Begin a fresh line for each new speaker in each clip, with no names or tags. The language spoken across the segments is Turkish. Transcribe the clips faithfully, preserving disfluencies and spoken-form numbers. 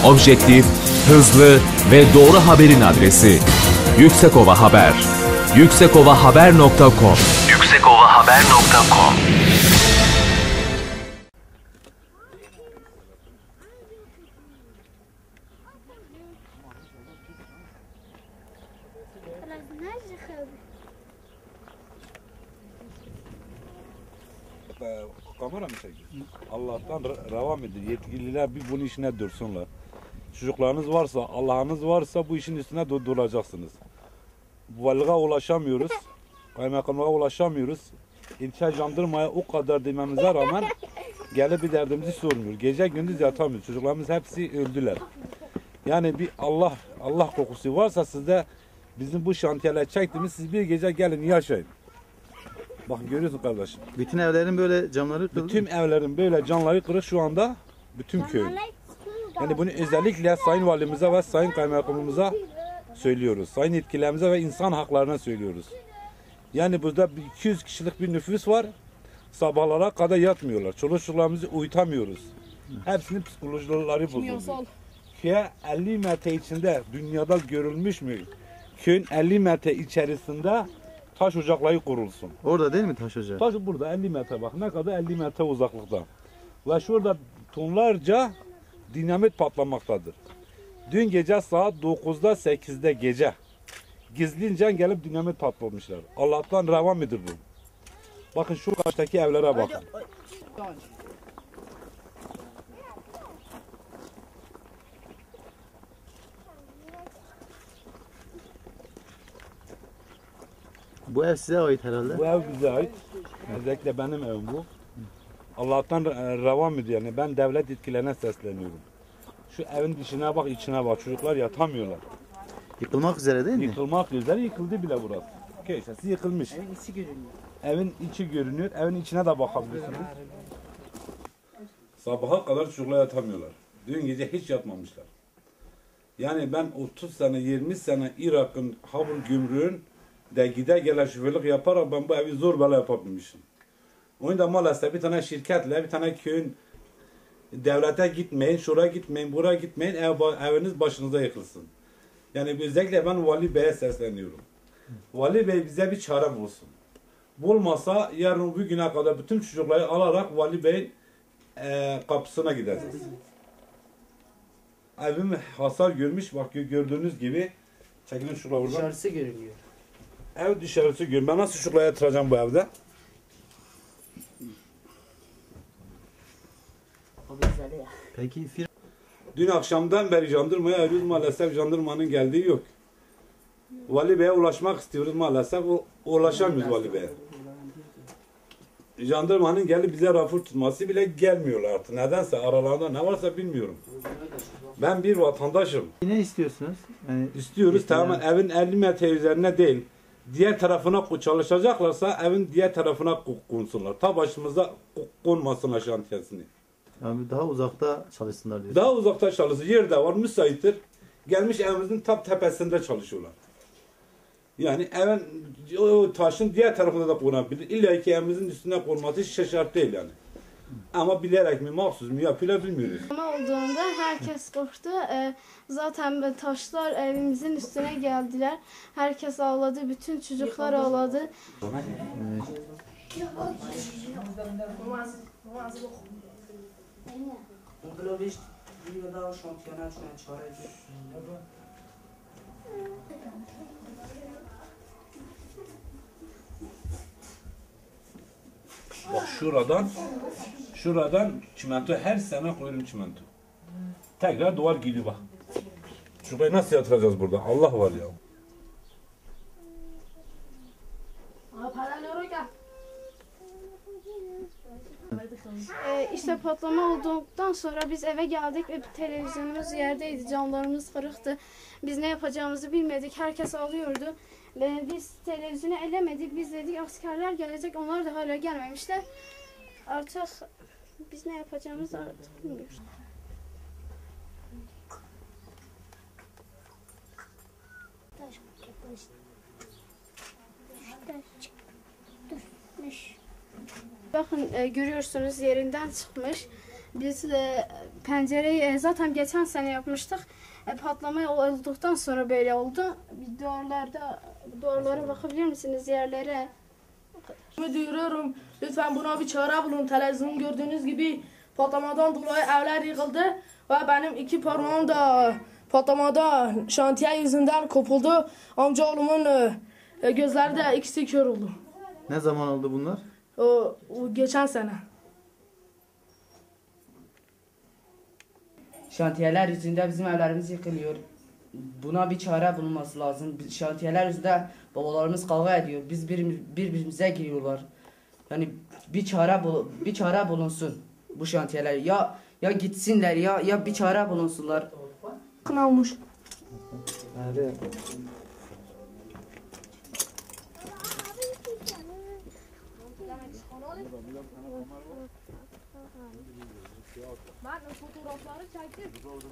objektif, hızlı ve doğru haberin adresi. Yüksekova Haber. yüksekovahaber nokta com yüksekovahaber nokta com
Kamera mı çekiyor? Allah'tan revam edin. Yetkililer bir bunun işine dursunlar. Çocuklarınız varsa, Allah'ınız varsa bu işin üstüne duracaksınız. Vallığa ulaşamıyoruz. Kaymakamlığa ulaşamıyoruz. İlçe jandarmaya o kadar dememize rağmen gelip bir derdimizi sormuyor. Gece gündüz yatamıyoruz. Çocuklarımız hepsi öldüler. Yani bir Allah Allah kokusu varsa sizde bizim bu şantiyeler çektiğimiz siz bir gece gelin yaşayın. Bak görüyorsun kardeşim.
Bütün evlerin böyle camları kırıldı.
Bütün evlerin böyle camları kırık şu anda bütün köy. Yani bunu özellikle Sayın Valimize ve Sayın Kaymakamımıza söylüyoruz. Sayın yetkililerimize ve insan haklarına söylüyoruz. Yani burada iki yüz kişilik bir nüfus var. Sabahlara kadar yatmıyorlar. Çoluk çocuklarımızı uyutamıyoruz. Hepsinin psikolojileri bozuldu. Köye elli metre içinde dünyada görülmüş mü? Köyün elli metre içerisinde taş ocakları kurulsun.
Orada değil mi taş ocağı?
Taş burada elli metre bak. Ne kadar elli metre uzaklıkta. Ve şurada tonlarca dinamit patlamaktadır. Dün gece saat dokuzda sekizde gece gizlince gelip dinamit patlamışlar. Allah'tan revan midir bu? Bakın şu karşıdaki evlere bakın.
Bu ev size ait herhalde.
Bu ev bize ait. Özellikle benim evim bu. Allah'tan revan midir yani? Ben devlet yetkililerine sesleniyorum. Şu evin dışına bak, içine bak. Çocuklar yatamıyorlar.
Yıkılmak üzere değil mi?
Yıkılmak üzere, yıkıldı bile burası. Köşesi yıkılmış.
Evin içi görünüyor.
Evin içi görünüyor. Evin içine de bakabilirsiniz. Sabaha kadar çocuklar yatamıyorlar. Dün gece hiç yatmamışlar. Yani ben otuz sene, yirmi sene Irak'ın Habur Gümrüğün de gide gele şoförlük yaparak ben bu evi zor bela yapabilmişim. O yüzden maalesef bir tane şirketle, bir tane köyün devlete gitmeyin, şuraya gitmeyin, buraya gitmeyin, ev, eviniz başınıza yıkılsın. Yani özellikle ben Vali Bey'e sesleniyorum. Vali Bey bize bir çare bulsun. Bulmasa yarın bugüne kadar bütün çocukları alarak Vali Bey'in e, kapısına gideceğiz. Evim hasar görmüş, bak gördüğünüz gibi. Çekilin şuraya buradan.
Dışarısı görünüyor.
Ev dışarısı görünüyor. Ben nasıl çocuklara yatıracağım bu evde?
Peki fir
Dün akşamdan beri jandarmaya arıyoruz, maalesef jandarmanın geldiği yok. Vali Bey'e ulaşmak istiyoruz, maalesef ulaşamıyoruz Vali Bey'e. Jandarmanın gelip bize rapor tutması bile gelmiyorlar artık. Nedense aralarında ne varsa bilmiyorum. Ben bir vatandaşım.
ne istiyorsunuz? Yani
İstiyoruz tamamen evin elli metre üzerine değil. Diğer tarafına çalışacaklarsa evin diğer tarafına konsunlar. Ta başımıza konmasınlar şantiyesini.
Yani daha uzakta çalışsınlar diyorsun.
Daha uzakta çalışır. Yerde var, müsaittir. Gelmiş evimizin tam tepesinde çalışıyorlar. Yani evin o taşın diğer tarafında da konabilir. İlla ki evimizin üstüne konması hiç şart değil yani. Ama bilerek mi, mahsus mu yapıyorlar bilmiyoruz.
Ama olduğunda herkes korktu. Ee, zaten taşlar evimizin üstüne geldiler. Herkes ağladı, bütün çocuklar ağladı.
Bak şuradan, şuradan çimento her sene koyuyorum çimento. Tekrar duvar gidiyor bak. Şurayı nasıl yatıracağız burada? Allah var ya.
Ee, işte patlama olduktan sonra biz eve geldik ve televizyonumuz yerdeydi, camlarımız kırıktı. Biz ne yapacağımızı bilmedik, herkes ağlıyordu. Ve biz televizyonu elemedik, biz dedik askerler gelecek, onlar da hala gelmemişler. Artık biz ne yapacağımızı artık bilmiyoruz. Bakın e, görüyorsunuz yerinden çıkmış. Biz e, pencereyi e, zaten geçen sene yapmıştık. E, patlama olduktan sonra böyle oldu. Bir duvarlarda, duvarlara bakabilir misiniz yerlere?
Duyuruyorum. Lütfen buna bir çare bulun. Televizyon gördüğünüz gibi patlamadan dolayı evler yıkıldı ve benim iki parmağım da patlamada şantiye yüzünden kopuldu. Amcaoğlumun e, gözleri de ikisi kör oldu.
Ne zaman oldu bunlar?
O, o geçen sene.
Şantiyeler yüzünden bizim evlerimiz yıkılıyor. Buna bir çare bulunması lazım. Şantiyeler yüzünden babalarımız kavga ediyor. Biz bir, birbirimize giriyorlar. Yani bir çare bul, bir çare bulunsun bu şantiyeler. Ya ya gitsinler ya ya bir çare bulunsunlar.
Kınalmış.
Evet.
Ben fotoğrafları çektim.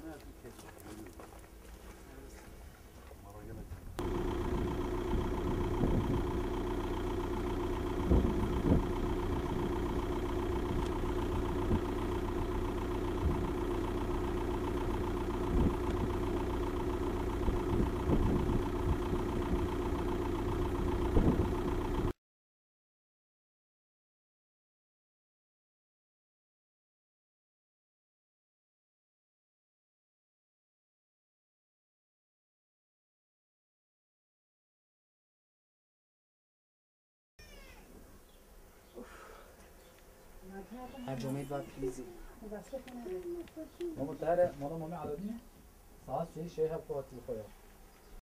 Her cumhuriyet var please.
ماما تعالى ماما ماما على دي ساعات في شيء هبطوا الخيار